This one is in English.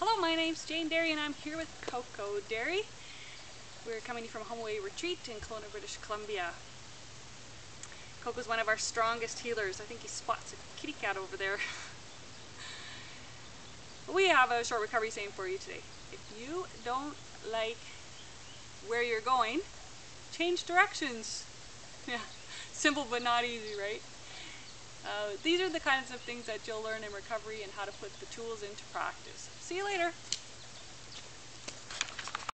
Hello, my name's Jane Derry and I'm here with Coco Derry. We're coming from a home away retreat in Kelowna, British Columbia. Coco's one of our strongest healers. I think he spots a kitty cat over there. We have a short recovery saying for you today. If you don't like where you're going, change directions. Yeah, simple but not easy, right? These are the kinds of things that you'll learn in recovery and how to put the tools into practice. See you later.